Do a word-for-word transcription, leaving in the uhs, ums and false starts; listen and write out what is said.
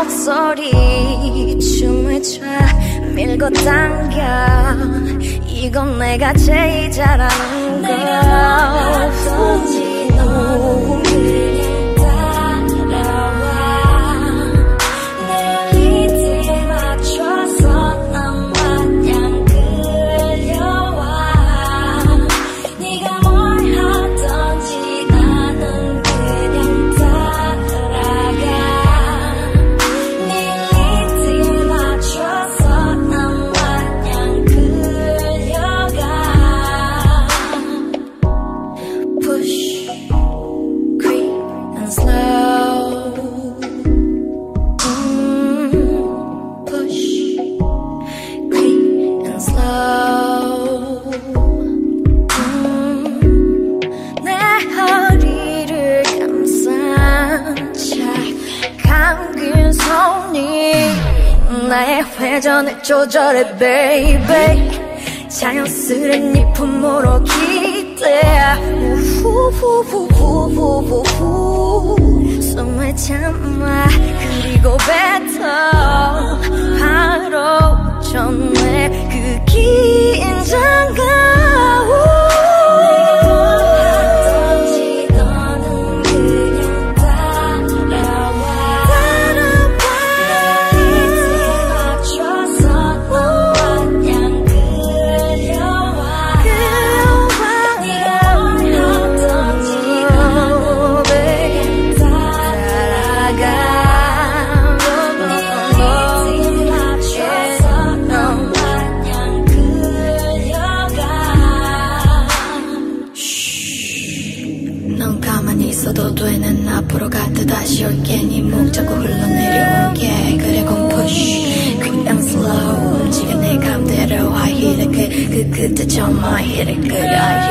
목소리 춤을 춰 밀고 당겨 이건 내가 제일 잘하는 거 내가 하던지 너는 그냥 따라와 내 리듬에 맞춰서 난 마냥 끌려와 네가 뭘 하던지 나는 그냥 따라가 네 리듬에 맞춰서 난 마냥 끌려가 Push, creep and slow mm, Push, creep and slow 음, 내 허리를 감싼 채 감긴 손이 나의 회전을 조절해 baby 자연스레 네 품으로 기대 우후후후후후후 숨을 참아 그리고 뱉어 바로 전에 그 긴장감 넌 가만히 있어도 돼 난 앞으로 가다 다시 올게 네 목 잡고 흘러내려올게 그래 gon push quick and slow 움직여 내 감대로 I hit it 그, 그 끝에 좀 I hit it good I hit it